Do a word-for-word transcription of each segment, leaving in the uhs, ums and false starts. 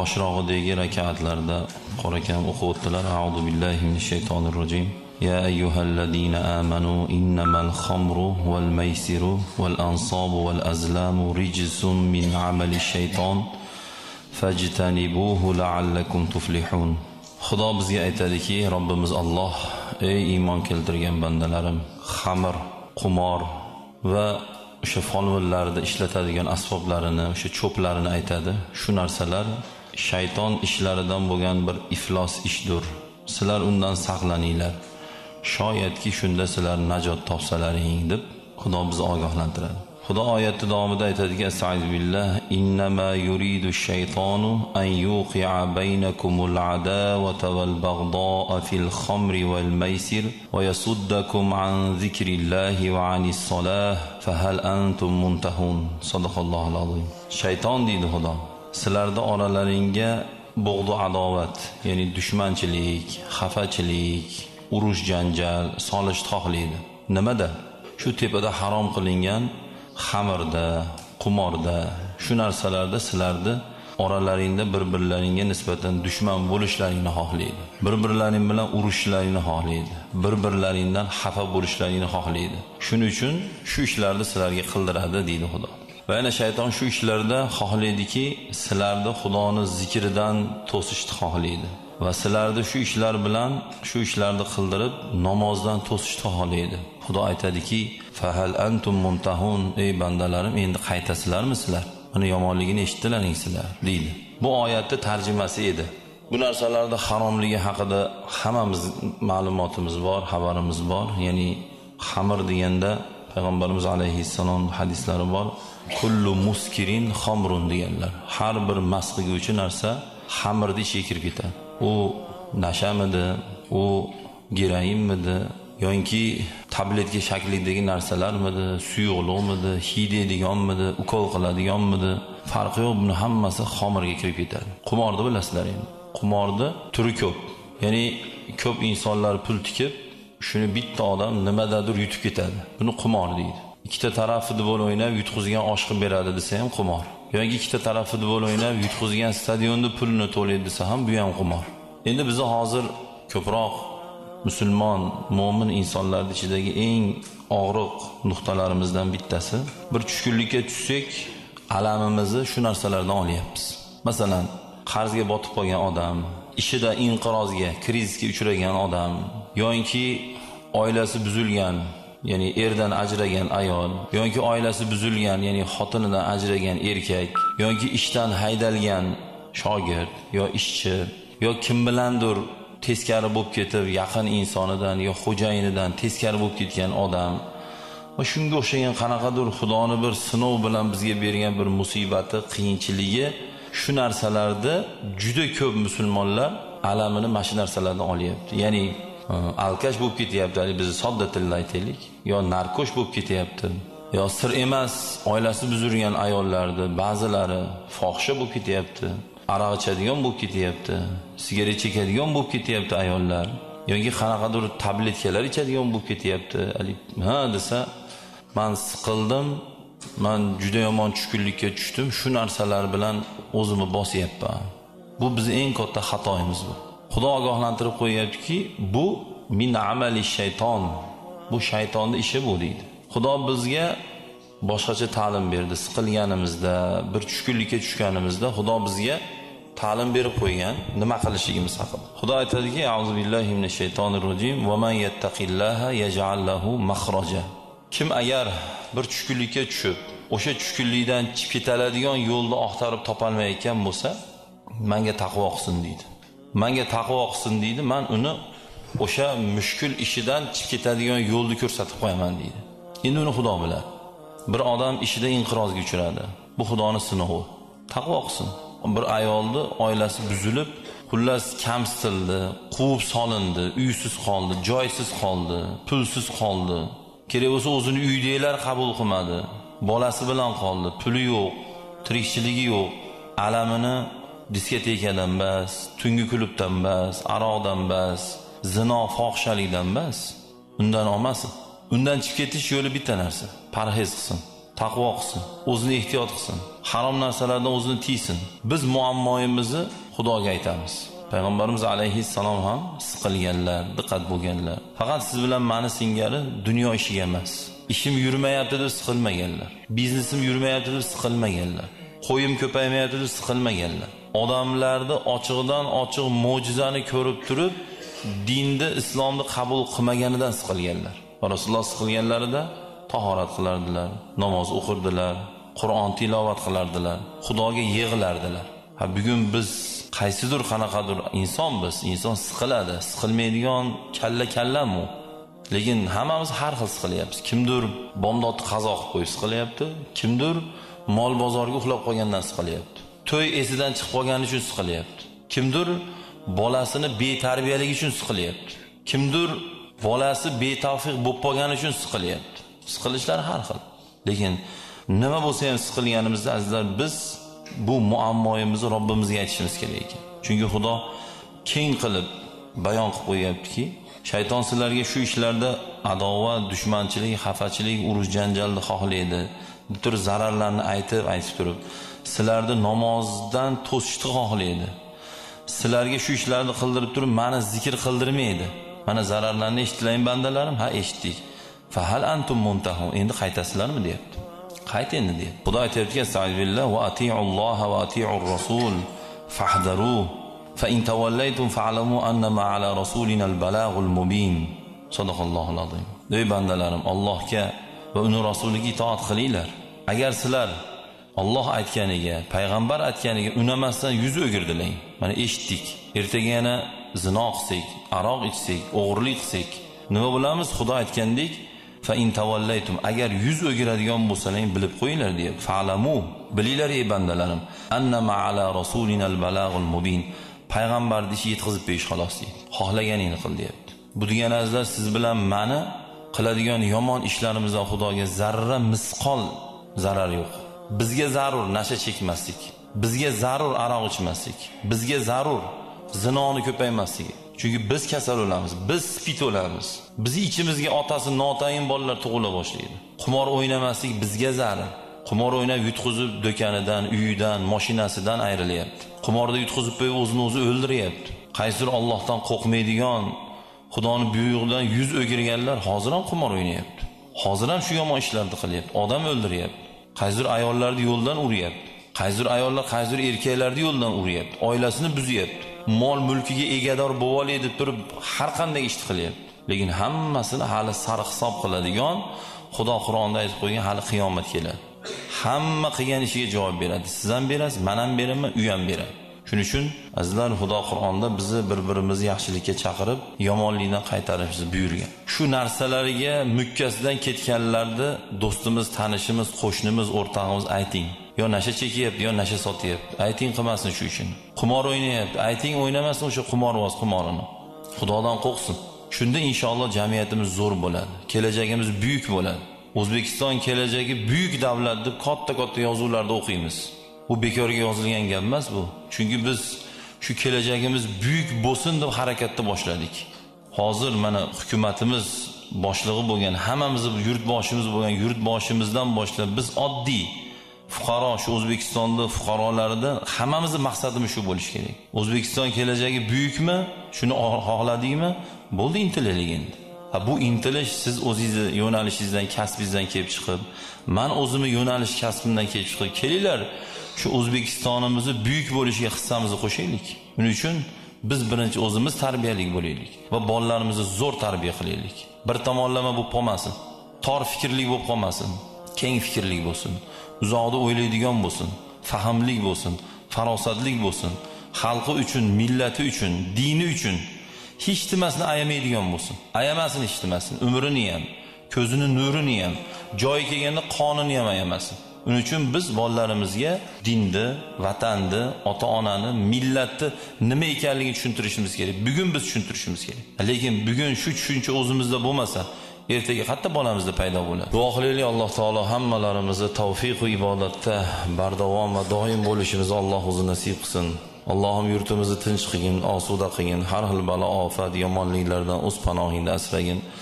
boshirog'idagi rak'atlarda qo'rakan o'qib o'tdilar. A'udhu billahi minash shaytonir rojim. Ya ayyuhallazina amanu innamal khamru wal maysiru wal ansabu wal azlamu rijsun min amali shayton fajtanibuhu la'allakum tuflihun. Xudo bizga aytadiki, Robbimiz Alloh: ey iymon keltirgan bandalarim, xamir, qumor va o'sha folvillarda ishlatadigan asboblarini, o'sha cho'plarini aytadi. Shu narsalar shayton ishlaridan bo'lgan bir iflos ishdir. Sizlar undan saqlaninglar. Shoyatki shunda sizlar najot topsalaring deb Xudo bizni ogohlantiradi. Xudo oyati davomida aytadiki, Astagfiru billah, innama yuridu shaytonu an yuqi'a baynakumul adawata wal baghdha'a fil khamri wal maysir wa yasuddakum an zikrillahi wa anis salah fahal antum muntahun. Sadaqallohul azim. Shayton deydi Xudo, sizlarda oralaringga bug'du adovat, ya'ni dushmanchilik, xafachilik, urush janjal solishni xohlaydi. Nimada? Shu tepada harom qilingan xamirda, qumorda, shu narsalarda sizlarni oralaringda bir-birlaringga nisbatan dushman bo'lishlaringni xohlaydi. Bir-birlaring bilan urushlaringni xohlaydi. Bir-birlaringdan xafa bo'lishlaringni xohlaydi. Shuning uchun shu ishlarni sizlarga qildiradi deydi Xudo. Va yana shayton shu ishlarda xohlaydiki, sizlarni Xudoni zikridan to'sishni xohlaydi. Va sizlarni shu ishlar bilan shu ishlarni qildirib namozdan to'sishni xohlaydi. Xudo aytadiki, fahal antum muntahun, ey bandalarim, endi qaytasizlarmi sizlar? Mana yomonligini eshitdilaring sizlar deydi. Bu oyatning tarjimasi edi. Bu narsalarda haromligi haqida hammamiz ma'lumotimiz bor, xabarimiz bor. Ya'ni xamir deganda payg'ambarimiz alayhissalom hadislari bor. Kullu muskirin xamrun deganlar. Har bir mast qiluvchi narsa xamirni ichiga kirib ketadi. U nashamidi, u geroinmidi, yoki tabletka shaklidagi narsalarmidi, suyuqlikmidi, hideydiganmidi, ukol qiladiganmidi, farqi yo'q, buni hammasi xamirga kirib ketadi. Qumorni bilasizlar endi. Qumorni turi ko'p. Ya'ni ko'p insonlar pul tikib, shuni bitta odam nimadadir yutib ketadi. Buni qumor deydi. Ikkita tarafni futbol o'ynab yutqizgan oshqib beradi desa ham qumor. Yoki ikkita tarafni futbol o'ynab yutqizgan stadionda pulni to'laydi desa ham bu ham qumor. Endi biz hozir ko'proq musulmon, mo'min insonlar ichidagi eng og'riq nuqtalarimizdan bittasi, bir tushkunlikka tushsak, alamimizni shu narsalardan olyapmiz. Masalan, qarzga botib qolgan odam, ishida inqirozga, krizisga uchragan odam, yoki oilasi buzilgan, ya'ni erdan ajragan ayol, yoki oilasi buzilgan, ya'ni xotinidan ajragan erkak, yoki ishdan haydalgan shogird yo ishchi, yo kim bilandir teskari bo'lib ketib, yaqin insonidan yo xo'jayinidan teskari bo'lib ketgan odam va shunga o'xshagan qanaqadir Xudoni bir sinov bilan bizga bergan bir musibati, qiyinchiligi, shu narsalarda juda ko'p musulmonlar alamini mana shu narsalardan olyapti. Ya'ni alkash bo'lib ketyapti, biz sodda tilda aytaylik, yo narkosh bo'lib ketyapti, yo sir emas oilasi buzilgan ayollarni ba'zilari fohisha bo'lib ketyapti, aroq ichadigan bo'lib ketyapti, sigaret chekadigan bo'lib ketyapti ayollar, yoki qanaqadir tabletkalar ichadigan bo'lib ketyapti. Ha desa, men siqildim, men juda yomon tushkunlikka tushdim, shu narsalar bilan o'zimni bosyapman. Bu bizning eng katta xatoyimiz bu. Xudo ogohlantirib qo'yaptiki, bu min amali shayton. Bu shaytonning ishi bu deydi. Xudo bizga boshqacha ta'lim berdi. Siqilganimizda, bir tushkunlikka tushganimizda Xudo bizga ta'lim berib qo'ygan, nima qilishligimiz haqida. Xudo aytadiki, a'udhu billahi minash shaytonir rojim, va man yattaqillaha yaj'al lahu makhraja. Kim agar bir tushkunlikka tushib, o'sha tushkunlikdan chiqib ketadigan yo'lni oqtarib topolmayotgan bo'lsa, menga taqvo qilsin deydi. Menga taqvo qilsin deydi, men uni o'sha mushkul ishidan chiqib ketadigan yo'lni ko'rsatib qo'yaman deydi. Endi uni Xudo biladi. Bir odam ishida inqirozga uchradi. Bu Xudoning sinovi. Taqvo qilsin. Bir ayolni oilasi buzilib, xullas kamsitildi, quvib solindi, uysiz qoldi, joysiz qoldi, pulsiz qoldi. Kerak bo'lsa o'zini uydagilar qabul qilmadi. Bolasi bilan qoldi, puli yo'q, tirikchiligi yo'q. Alamini diskotekadan bas, tungi klubdan bas, aroqdan bas, zino, fohishalikdan bas. Undan olmasin. Undan chiqib ketish yo'li bitta narsa, parhez qilsin. taqvo qilsin, o'zini ehtiyot qilsin, harom narsalardan o'zini tiysin. Biz muammoyimizni Xudoga aytamiz. Payg'ambarimiz alayhissalom ham siqilganlar, diqqat bo'lganlar. Faqat siz bilan meni singari dunyo ishiga emas. Ishim yurmayapti deb siqilmaganlar. Biznesim yurmayapti deb siqilmaganlar. Qo'yim ko'paymayapti deb siqilmaganlar. Odamlarni ochiqdan ochiq mo'jizani ko'rib turib, dinni, islomni qabul qilmaganidan siqilganlar. Rasululloh siqilganlarida tahorat qilardilar, namoz o'qirdilar, Qur'on tilovat qilardilar, Xudoga yig'lardilar. Ha bugun biz qaysidir qanaqadir inson biz, inson siqiladi, siqilmaydigan kalla kallamu. Lekin hammamiz har xil siqilyapmiz. Kimdir bomdodni qazo qilib qo'yib siqilyapti, kimdir mol bozorga uxlab qolgandan siqilyapti. To'y esidan chiqib qolgani uchun siqilyapti. Kimdir bolasini betarbiyaligi uchun siqilyapti. Kimdir bolasi betavfiq bo'lib qolgani uchun siqilyapti. Siqilishlar har xil. Lekin nima bo'lsa ham siqilganimizda azizlar biz bu muammoyimizni Robbimizga aytishimiz kerak ekan. Chunki Xudo keng qilib bayon qilib qo'yaptiki, shayton sizlarga shu ishlarda adovat, dushmanchilik, xafachilik, urush, janjalni xohlaydi. Bu tur zararlarni aytib, aytib turib, sizlarni namozdan to'sishni xohlaydi. Sizlarga shu ishlarni qildirib turib, meni zikr qildirmaydi. Mana zararlarni eshitdilaring bandalarim, ha eshitdik. Fa hal antum muntahun. Endi qaytasizlarmi deyapti. Qayt endi deyapti. Xudo aytayotgan Sa'idillah va ati'ulloha va ati'ur rasul fahdaru fa in tawallaytum fa'lamu annama ala rasulina al-balagul mubin. Sadaqallohul azim. Ey bandalarim, Allohga va uning rasuliga itoat qilinglar. Agar sizlar Alloh aytganiga, payg'ambar aytganiga unamasdan yuz o'girdilar. Mana eshitdik. Ertaga yana zino qilsak, aroq ichsak, o'g'irlik qilsak, nima bo'lamiz? Xudo aytgandek, fa in tavallaytum, agar yuz o'giradigan bo'lsalaring bilib qo'yinglar deyapti. Fa'lamu, bilinglar ey bandalarim, annama ala rasulinal balagul mubin. Payg'ambarni ishi yetkazib berish xolos deydi. Xohlaganingni qil deyapti. Bu degan azizlar, siz bilan meni qiladigan yomon ishlarimizdan Xudoga zarra misqol zarar yo'q. Bizga zarur nasha chekmaslik, bizga zarur aroq ichmaslik, bizga zarur zinoni ko'paymasligi. Chunki biz kasal bo'lamiz, biz spit bo'lamiz. Bizi ichimizga otasi notayin bolalar tug'ila boshlaydi. Qumor o'ynamaslik bizga zarar. Qumor o'ynab yutqizib do'kanidan, uyidan, mashinasidan ayrilyapti. Qumorda yutqizib qo'yib o'zini o'zi o'ldiryapti. Qaysidir Allohdan qo'rqmaydigan, Xudoning buyrug'idan yuz o'girganlar hozir ham qumor o'ynayapti. Hozir ham shu yomon ishlarni qilyapti. Odam o'ldiryapti. Qaysidir ayollarni yo'ldan uryapti. Qaysidir ayollar qaysidir erkaklarni yo'ldan uryapti. Oilasini buzyapti. Mol mulkiga egador bo'volay deb turib har qanday ish qilyapti. Lekin hammasini hali sar hisob qiladigan Xudo Qur'onda aytib qo'ygan hali qiyomat keladi. Hamma qilgan ishiga javob beradi. Siz ham berasiz, men ham beraman, u ham beradi. Shuning uchun azizlar, Xudo Qur'onda bizni bir-birimizni yaxshilikka chaqirib, yomonlikdan qaytarishni buyurgan. Shu narsalarga mukkasidan ketganlarni do'stimiz, tanishimiz, qo'shnimiz, o'rtog'imiz ayting. Yo nasha chekyapti, yo nasha sotyapti. Ayting qilmasin shu ishini. Qumor o'ynayapti. Ayting o'ynamasin o'sha qumorvoz qumorini. Xudodan qo'rqsin. Shunda inshaalloh jamiyatimiz zo'r bo'ladi. Kelajagimiz buyuk bo'ladi. O'zbekiston kelajagi buyuk davlat deb katta-katta yozuvlarda o'qiymiz. Bu bekorga yozilgan gap emas bu. Chunki biz shu kelajagimiz buyuk bo'lsin deb harakatda boshladik. Hozir mana hukumatimiz boshlig'i bo'lgan, hammamiz yurtboshimiz bo'lgan yurtboshimizdan boshlab biz oddiy fuqaro, shu O'zbekistonda fuqarolarida hammamizning maqsadimiz shu bo'lish kerak. O'zbekiston kelajagi buyukmi? Shuni xohladingmi? Bo'ldi, intilaylik endi. Ha bu intilish siz o'zingizni yo'nalishingizdan, kasbingizdan kelib chiqib, men o'zimni yo'nalish kasbimdan kelib chiqib, kelinglar shu O'zbekistonimizni buyuk bo'lishiga hissamizni qo'shaylik. Buning uchun biz birinchi o'zimiz tarbiyalik bo'laylik va bolalarimizni zo'r tarbiya qilaylik. Bir tomonlama bo'lib qolmasin. Tor fikrli bo'lib qolmasin. Keng fikrli bo'lsin. Uzoqda o'ylaydigan bo'lsin, fahmlik bo'lsin, farosatlik bo'lsin, xalqi uchun, millati uchun, dini uchun hech nimasini ayamaydigan bo'lsin. Ayamasin hech nimasini, umrini ham, ko'zini nurini ham, joyi kelganda qonini ham ayamasin. Uning uchun biz bolalarimizga dinni, vatanni, ota-onani, millatni nima ekanligini tushuntirishimiz kerak. Bugun biz tushuntirishimiz kerak. Lekin bugun shu tushuncha o'zimizda bo'lmasa, ertaga qatta bolamizda paydo bo'ladi. Duo qilaylik, Alloh taolo hammalarimizni tavfiq va ibodatda bardavom va doim bo'lishimizni Alloh o'zi nasib qilsin. Allohim yurtimizni tinch qilgin, osuda qilgin, har xil balo, ofat, yomonliklardan o'z panohingda asragin.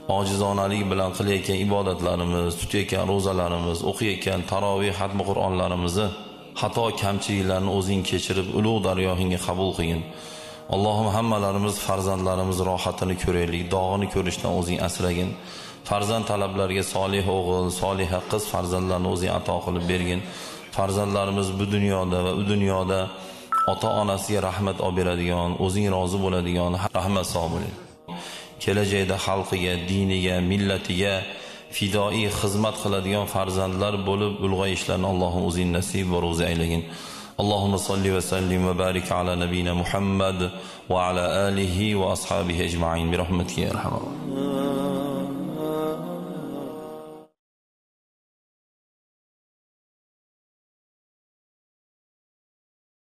ojizonalik bilan qilayotgan ibodatlarimiz, tutayotgan ro'zalarimiz, o'qiyotgan tarovih xatmi Qur'onlarimizni, xato kamchiliklarni o'zing kechirib, ulug' dargohingga qabul qilgin. Allohim hammalarimiz farzandlarimiz rohatini ko'raylik, dog'ini ko'rishdan o'zing asragin. Farzand talablariga solih o'g'il, soliha qiz farzandlarni o'zing ato qilib bergin. Farzandlarimiz bu dunyoda va u dunyoda ota-onasiga rahmat olib beradigan, o'zing rozi bo'ladigan rahmat sohibi bo'ling. Kelajakda xalqiga, diniga, millatiga fidoi xizmat qiladigan farzandlar bo'lib ulg'ayishlarni Allohim o'zing nasib va ro'zi aylagin. Allohumma salli va sallim va barik ala nabiyina Muhammad va ala alihi va ashabihi ajma'in bi rahmatika ya arhamar.